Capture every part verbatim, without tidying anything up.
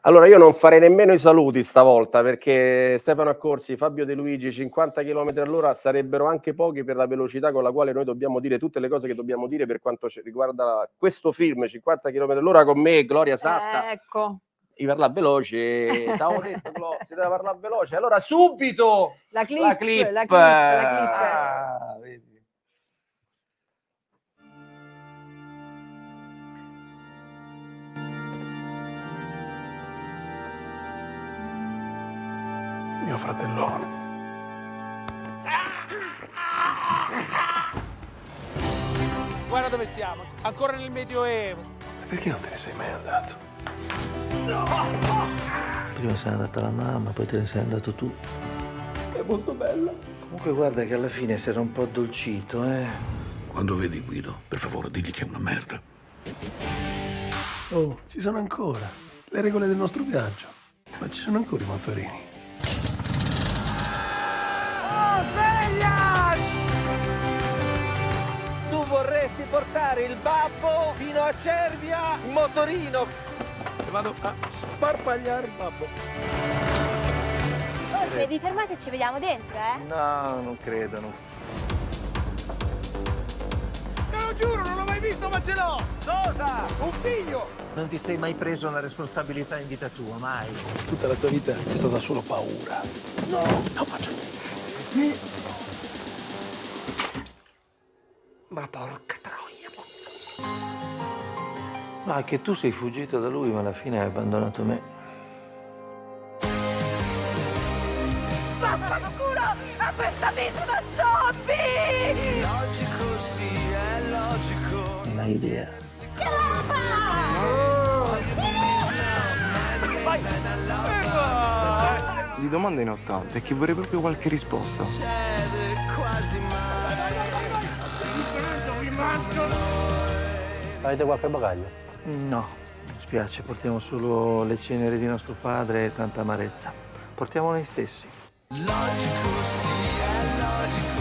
Allora io non farei nemmeno i saluti stavolta, perché Stefano Accorsi, Fabio De Luigi, cinquanta chilometri all'ora sarebbero anche pochi per la velocità con la quale noi dobbiamo dire tutte le cose che dobbiamo dire per quanto riguarda questo film, cinquanta chilometri all'ora con me, Gloria Satta. Eh, ecco. Di parlare veloce, t'avevo detto, Glo, si deve parlare veloce. Allora subito la clip, la clip. La clip, la clip. Ah, vedi. Mio fratellone. Guarda dove siamo, ancora nel Medioevo. Perché non te ne sei mai andato? No! Prima sei andata la mamma, poi te ne sei andato tu. È molto bella. Comunque guarda che alla fine si era un po' addolcito, eh. Quando vedi Guido, per favore digli che è una merda. Oh, ci sono ancora le regole del nostro viaggio. Ma ci sono ancora i motorini. Oh, sveglia! Tu vorresti portare il babbo fino a Cervia in motorino. Vado a sparpagliare il babbo. Oh, se vi fermate ci vediamo dentro, eh? No, non credo. Non... Te lo giuro, non l'ho mai visto, ma ce l'ho! Cosa? Un figlio! Non ti sei mai preso una responsabilità in vita tua, mai. Tutta la tua vita è stata solo paura. No! Non faccio niente. Ma porca troia. Ma che tu sei fuggito da lui, ma alla fine hai abbandonato me. Vaffanculo a questa vita da zombie! Logico, sì, è logico. Non hai idea. Di domanda in ottanta e che vorrei proprio qualche risposta. Avete qualche bagaglio? No, mi spiace, portiamo solo le ceneri di nostro padre e tanta amarezza. Portiamo noi stessi. Logico, sì, è logico.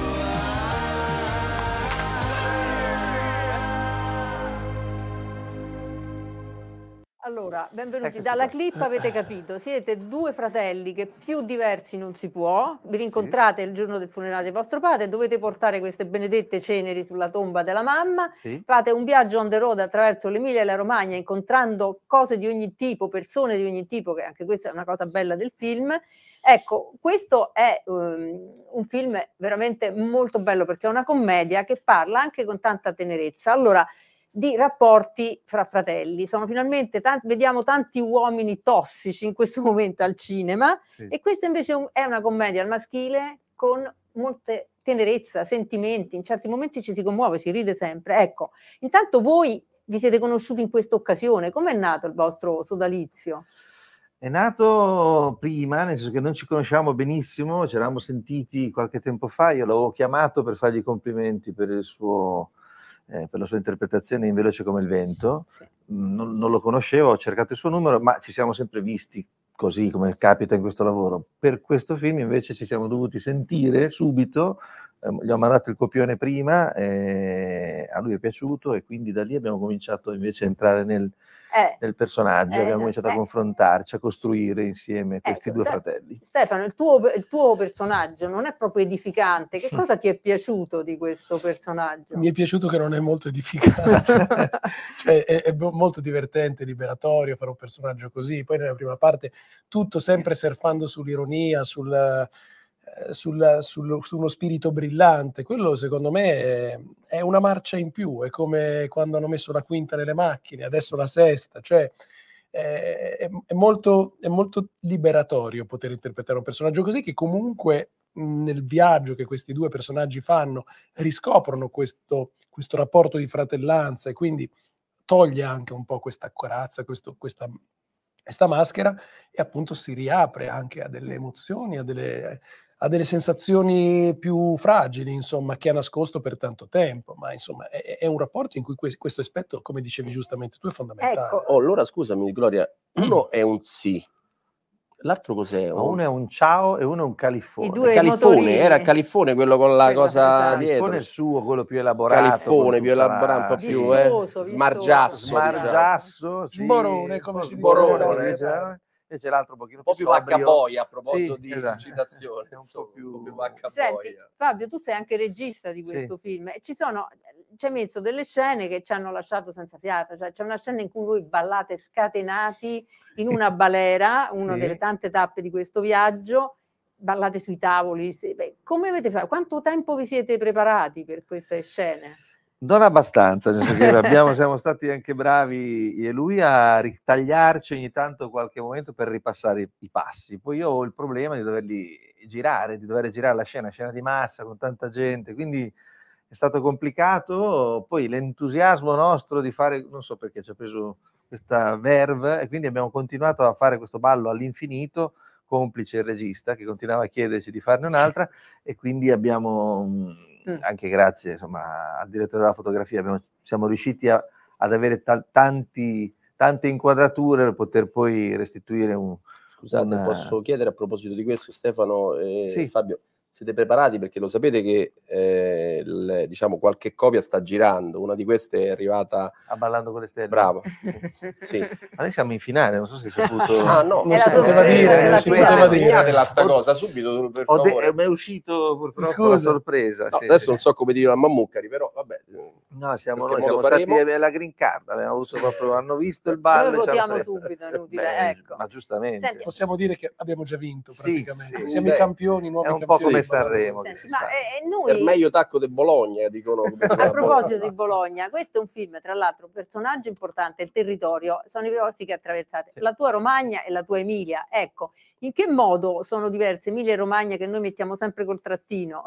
Allora, benvenuti. Eccoci Dalla qua. clip avete capito, siete due fratelli che più diversi non si può, vi rincontrate sì. il giorno del funerale di vostro padre, dovete portare queste benedette ceneri sulla tomba della mamma, sì. fate un viaggio on the road attraverso l'Emilia e la Romagna incontrando cose di ogni tipo, persone di ogni tipo, che anche questa è una cosa bella del film. Ecco, questo è um, un film veramente molto bello perché è una commedia che parla anche con tanta tenerezza. Allora, di rapporti fra fratelli. Sono finalmente tanti, vediamo tanti uomini tossici in questo momento al cinema sì. e questa invece è una commedia al maschile con molte tenerezza, sentimenti, in certi momenti ci si commuove, si ride sempre. Ecco, intanto voi vi siete conosciuti in questa occasione, com'è nato il vostro sodalizio? È nato prima, nel senso che non ci conosciamo benissimo, ci eravamo sentiti qualche tempo fa, io l'avevo chiamato per fargli i complimenti per il suo... Eh, per la sua interpretazione in Veloce come il vento, sì. non, non lo conoscevo, ho cercato il suo numero, ma ci siamo sempre visti così come capita in questo lavoro. Per questo film invece ci siamo dovuti sentire subito, eh, gli ho mandato il copione prima, eh, a lui è piaciuto e quindi da lì abbiamo cominciato invece a entrare nel, eh, nel personaggio, eh, abbiamo cominciato eh. a confrontarci, a costruire insieme questi ecco, due Ste fratelli. Stefano, il tuo, il tuo personaggio non è proprio edificante, che cosa ti è piaciuto di questo personaggio? Mi è piaciuto che non è molto edificante, cioè è, è molto divertente, liberatorio fare un personaggio così, poi nella prima parte tutto sempre surfando sull'ironia, sul, eh, sul, sul, su uno spirito brillante. Quello secondo me è, è una marcia in più, è come quando hanno messo la quinta nelle macchine, adesso la sesta, cioè è, è, è, molto, è molto liberatorio poter interpretare un personaggio così che comunque mh, nel viaggio che questi due personaggi fanno riscoprono questo, questo rapporto di fratellanza e quindi toglie anche un po' questa corazza, questo, questa questa maschera e appunto si riapre anche a delle emozioni, a delle, a delle sensazioni più fragili, insomma, che ha nascosto per tanto tempo, ma insomma è, è un rapporto in cui que questo aspetto, come dicevi giustamente tu, è fondamentale. Ecco. Oh, allora scusami Gloria, uno è un sì, l'altro cos'è? Un... uno è un ciao e uno è un califone. Califone, era Califone quello con la quello cosa esatto. dietro. Califone è il suo, quello più elaborato. Califone, più elaborato, un po' più vistoso, eh, smargiasso. Smargiasso, sì. Sborone, come si Sborone. dice. invece l'altro un pochino un po' più più vacca sobrio. boia, a proposito Sì, di esatto. citazione, È un insomma, po' più... un po' più vacca Senti, boia. Fabio, tu sei anche regista di Sì. questo film e ci sono, ci hai messo delle scene che ci hanno lasciato senza fiato, cioè c'è una scena in cui voi ballate scatenati in una balera, una Sì. delle tante tappe di questo viaggio, ballate sui tavoli. Se- beh, come avete fatto? Quanto tempo vi siete preparati per queste scene? Non abbastanza, nel senso che abbiamo, siamo stati anche bravi io e lui a ritagliarci ogni tanto qualche momento per ripassare i, i passi. Poi io ho il problema di doverli girare, di dover girare la scena, scena di massa con tanta gente, quindi è stato complicato. Poi l'entusiasmo nostro di fare, non so perché ci ha preso questa verve e quindi abbiamo continuato a fare questo ballo all'infinito, complice il regista che continuava a chiederci di farne un'altra e quindi abbiamo... Mm. Anche grazie insomma, al direttore della fotografia abbiamo, siamo riusciti a, ad avere ta- tanti, tante inquadrature per poter poi restituire un... Scusate, una... posso chiedere a proposito di questo, Stefano e Sì. Fabio, siete preparati? Perché lo sapete che eh, il, diciamo, qualche copia sta girando, una di queste è arrivata... A Ballando con le stelle. Bravo. Sì. Ma noi siamo in finale, non so se hai saputo... Ah no, non si poteva dire, non si poteva dire. Segnatela sta cosa subito, per Ho de- favore. mi è uscito purtroppo Scusa. la sorpresa. No, sì, adesso sì. non so come dire a Mammucari, però vabbè. No, siamo Perché noi, modo siamo stati faremo? la green card, abbiamo avuto proprio, hanno visto il ballo. Noi e ci hanno votiamo preso. subito, è inutile, Beh, ecco. Ma giustamente. Senti, Possiamo dire che abbiamo già vinto Sì, praticamente. sì, Siamo sì. i campioni, nuovi È un po' campioni. come di Ballando Sanremo, con le che Senti, si ma sa. eh, Per noi... meglio tacco di Bologna, dicono. A proposito di Bologna, questo è un film, tra l'altro, personaggio importante, il territorio, sono i percorsi che attraversate, Sì. la tua Romagna e la tua Emilia. Ecco, in che modo sono diverse Emilia e Romagna che noi mettiamo sempre col trattino?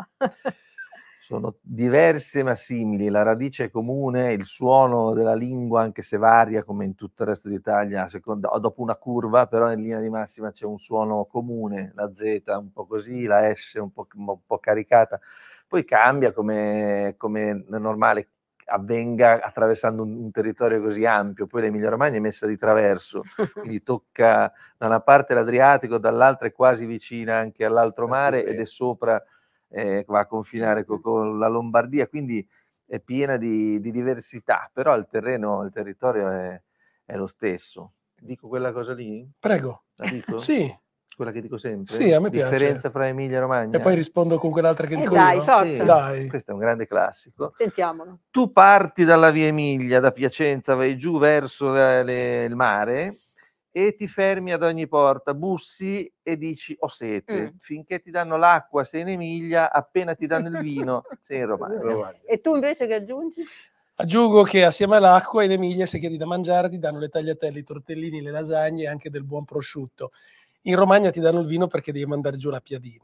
Sono diverse ma simili, la radice è comune, il suono della lingua, anche se varia come in tutto il resto d'Italia, secondo, dopo una curva, però in linea di massima c'è un suono comune, la Z un po' così, la S un po', un po' caricata, poi cambia come, come è normale avvenga attraversando un, un territorio così ampio. Poi l'Emilia Romagna è messa di traverso, quindi tocca da una parte l'Adriatico, dall'altra è quasi vicina anche all'altro mare ed è sopra, eh, va a confinare con, con la Lombardia, quindi è piena di, di diversità, però il terreno, il territorio è, è lo stesso. Dico quella cosa lì? Prego. La dico? Sì. Quella che dico sempre? Sì, a me piace. Differenza fra Emilia e Romagna? E poi rispondo con quell'altra che Eh dico dai, io. forza. Sì, Dai. questo è un grande classico. Sentiamolo. Tu parti dalla via Emilia, da Piacenza, vai giù verso le- il mare e ti fermi ad ogni porta, bussi e dici ho sete. Mm. Finché ti danno l'acqua sei in Emilia, appena ti danno il vino sei in Romagna. E tu invece che aggiungi? Aggiungo che assieme all'acqua in Emilia, se chiedi da mangiare, ti danno le tagliatelle, i tortellini, le lasagne e anche del buon prosciutto. In Romagna ti danno il vino perché devi mandare giù la piadina.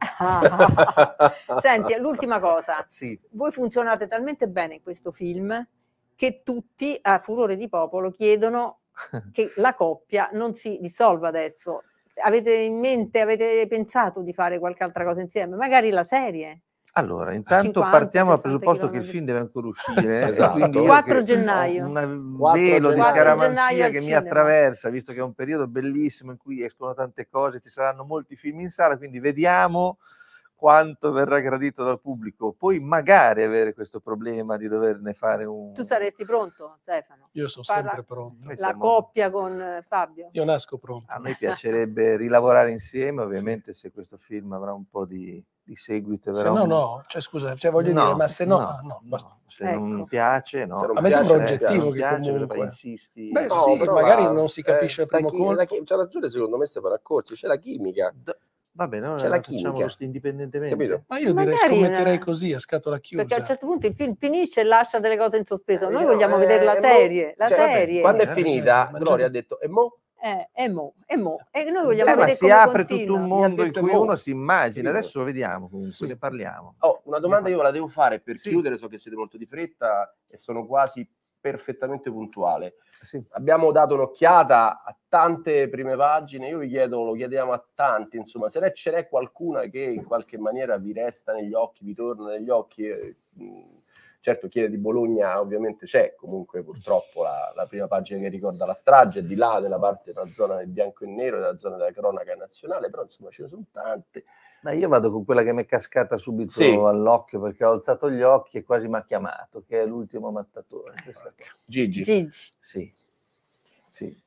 Senti, l'ultima cosa. Sì. Voi funzionate talmente bene in questo film che tutti, a furore di popolo, chiedono che la coppia non si dissolva adesso. Avete in mente, avete pensato di fare qualche altra cosa insieme? Magari la serie? Allora, intanto cinquanta, partiamo dal sessanta presupposto che il chilometri. film deve ancora uscire. Esatto. Quindi io quattro che gennaio. ho un quattro velo di gennaio. scaramanzia al che mi cinema. attraversa, visto che è un periodo bellissimo in cui escono tante cose, ci saranno molti film in sala, quindi vediamo quanto verrà gradito dal pubblico. Poi magari avere questo problema di doverne fare un... Tu saresti pronto, Stefano? Io sono Parla- sempre pronto. Noi La siamo- coppia con eh, Fabio? Io nasco pronto. A noi piacerebbe rilavorare insieme, ovviamente se questo film avrà un po' di, di seguito. Se avrà no, un- no. Cioè, scusa, cioè, voglio No, dire, ma se no... no, ah, no, basta. se non Ecco. piace, no. Se non A me piace, sembra eh, oggettivo non che piace, comunque... poi insisti. Beh, No, sì, però magari la- non si capisce eh, al primo sta chi- colpo. la chi- c'ha ragione secondo me Stefano Accorsi, c'è la chimica, D- Va bene, c'è la facciamolo chimica, indipendentemente. capito? Ma io direi Magari scommetterei una- così, a scatola chiusa. Perché a un certo punto il film finisce e lascia delle cose in sospeso. Noi Eh, vogliamo no, vedere eh, la mo- serie, la cioè, serie. Quando è Eh, finita, sì, ma Gloria già- ha detto e mo? Eh, e mo, e mo. E noi vogliamo Eh, ma vedere si come apre continua. tutto un Mi ha mondo in detto cui mo. uno si immagina. Capito? Adesso lo vediamo comunque, Sì. ne parliamo. Oh, una domanda io ve la devo fare per Sì. chiudere, so che siete molto di fretta e sono quasi perfettamente puntuale. Sì. Abbiamo dato un'occhiata a tante prime pagine, io vi chiedo, lo chiediamo a tanti, insomma, se ne ce n'è qualcuna che in qualche maniera vi resta negli occhi, vi torna negli occhi. eh, mh, certo, Chiede di Bologna ovviamente c'è, comunque purtroppo la, la prima pagina che ricorda la strage, di là nella parte della zona del bianco e nero, della zona della cronaca nazionale, però insomma ce ne sono tante. Ma io vado con quella che mi è cascata subito Sì. all'occhio perché ho alzato gli occhi e quasi mi ha chiamato, che è L'ultimo mattatore. Questa qua. Gigi. Gigi. Sì, sì.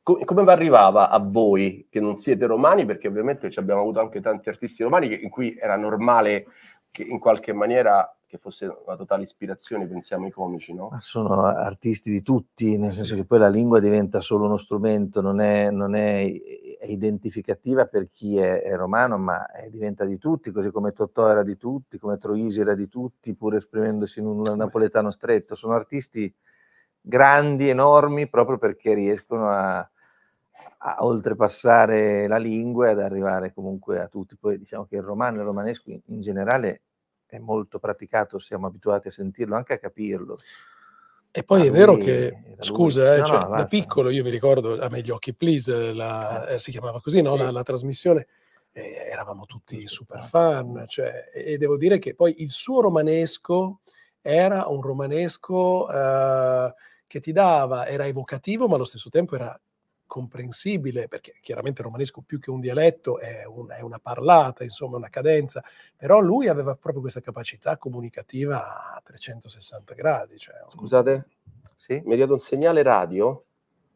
co come arrivava a voi, che non siete romani, perché ovviamente ci abbiamo avuto anche tanti artisti romani che, in cui era normale che in qualche maniera che fosse una totale ispirazione, pensiamo ai comici, no? Ma sono artisti di tutti, nel senso che poi la lingua diventa solo uno strumento, non è, non è, è identificativa per chi è, è romano, ma è, diventa di tutti, così come Totò era di tutti, come Troisi era di tutti, pur esprimendosi in un napoletano stretto. Sono artisti grandi, enormi, proprio perché riescono a, a oltrepassare la lingua e ad arrivare comunque a tutti. Poi diciamo che il romano e il romanesco in, in generale è molto praticato, siamo abituati a sentirlo, anche a capirlo. E poi Ma è vero lui che, era lui. scusa, eh, No, cioè, no, da basta. piccolo io mi ricordo, a me gli occhi please, la, eh, si chiamava così, no? Sì. la, la trasmissione, eh, eravamo tutti super fan, cioè, e devo dire che poi il suo romanesco era un romanesco eh, che ti dava, era evocativo, ma allo stesso tempo era comprensibile, perché chiaramente il romanesco più che un dialetto è, un, è una parlata, insomma una cadenza, però lui aveva proprio questa capacità comunicativa a trecentosessanta gradi. Cioè, Scusate, sì? mi è arrivato un segnale radio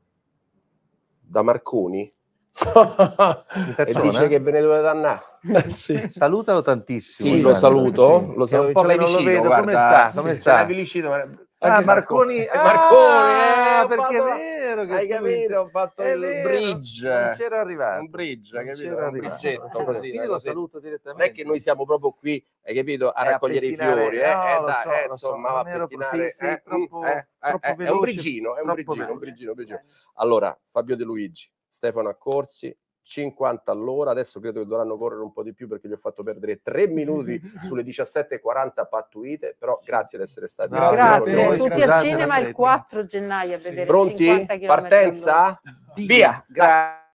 da Marconi e dice che ve ne dovete andare. Eh, sì. Salutalo tantissimo. Sì, sì lo saluto, sì. lo È un saluto, po' ce l'hai che non lo vicino, vedo. guarda. Come sta? Come Sì, sta? ce l'hai vicino, ma- Ah, anche Marconi, Marconi, Marconi, ah, eh, ho perché fatto è la- vero che hai tu- capito, ho fatto è il vero, bridge, non c'ero arrivato, un bridge, non capito? c'ero Un arrivato. bridgetto Eh, così, quindi una lo cosetta. saluto Non è direttamente. che noi siamo proprio qui, hai capito, a Eh, a raccogliere i pettinare- fiori, eh, no, eh, lo dai, so, eh, lo so, insomma, non va a ero- pettinare, sì, sì, eh, troppo- mm, eh, eh, troppo eh, è un veloce, brigino, è un troppo brigino, un veloce. brigino, un brigino. Allora, Fabio De Luigi, Stefano Accorsi, cinquanta all'ora, adesso credo che dovranno correre un po' di più perché gli ho fatto perdere tre minuti sulle diciassette e quaranta pattuite, però grazie di essere stati No, Grazie, Grazie, tutti scusate al la cinema il fretta. quattro gennaio a Sì. vedere Pronti? cinquanta chilometri all'ora. Partenza? Via! Grazie.